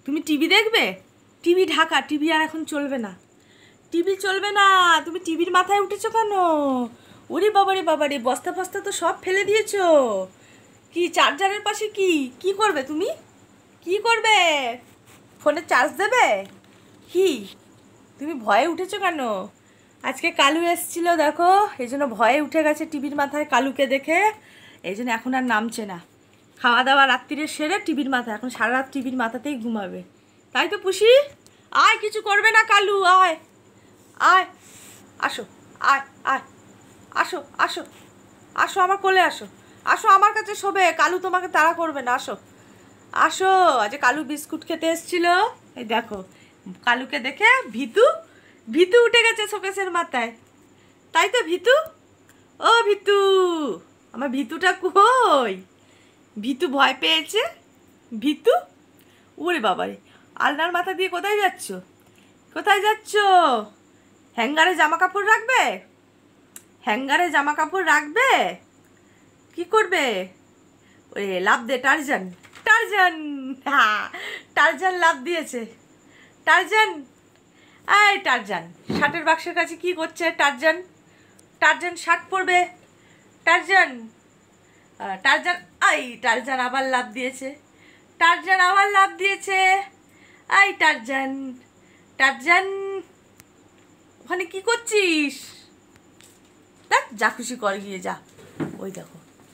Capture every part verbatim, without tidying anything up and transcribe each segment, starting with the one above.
তুমি টিভি দেখবে? TV Dhaka, TV আর এখন চলবে না, টিভি চলবে না। তুমি টিভির মাথায় উঠেছো কেন? ওরে বাবারে বাবারে, বস্তা ফস্তা তো সব ফেলে দিয়েছো। কি চার্জারের পাশে কি কি করবে তুমি? কি করবে? ফোনে চার্জ দেবে? কি তুমি ভয়ে উঠেছো কেন? আজকে কালু এসেছিল দেখো, এই জন্য ভয়ে উঠে গেছে টিভির মাথায় কালুকে দেখে, এই জন্য এখন আর নামছে না। খাওয়া দাওয়া রাত্রিরে সেরে টিভির মাথায়, এখন সারা রাত টিভির মাথাতেই ঘুমাবে। তাই তো পুষি? আয়, কিছু করবে না কালু, আয় আয়, আসো, আয় আয়, আসো আসো আসো, আমার কোলে আসো, আসো আমার কাছে শোবে। কালু তোমাকে তাড়া করবে না, আসো আসো। আজ কালু বিস্কুট খেতে এসেছিল, এই দেখো কালুকে দেখে ভিতু ভিতু উঠে গেছে শোকেসের মাথায়। তাই তো ভিতু? ও ভিতু, আমার ভিতুটা কই? ভিতু ভয় পেয়েছে। ভিতু, ওরে বাবারে, আলনার মাথা দিয়ে কোথায় যাচ্ছ? কোথায় যাচ্ছ? হ্যাঙ্গারে জামা কাপড় রাখবে? হ্যাঙ্গারে জামা কাপড় রাখবে? কি করবে? ওরে লাভ দে, টারজান টারজান, হ্যাঁ টারজান লাভ দিয়েছে। টারজান, এই টারজান শার্টের বাক্সের কাছে কি করছে? টারজান, টারজান শার্ট পরবে। টারজান, টারজান, এই টারজান আবার লাভ দিয়েছে। টারজান আবার লাভ দিয়েছে। এই টারজান, টারজান ওখানে কি করছিস? দেখ, যা খুশি কর গিয়ে, যা। ওই দেখো,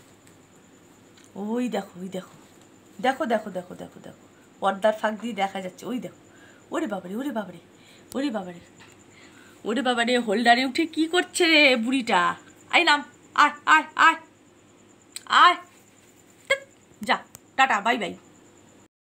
ওই দেখো, ওই দেখো, দেখো দেখো দেখো দেখো দেখো, পর্দার ফাঁক দিয়ে দেখা যাচ্ছে, ওই দেখো। ওরে বাবারে, ওরে বাবারে, ওরে বাবারে, ওরে বাবারে, হোল্ডারে উঠে কি করছে রে বুড়িটা? আই নাম, আয় আয় আয় আয়, যা, টাটা, বাই বাই।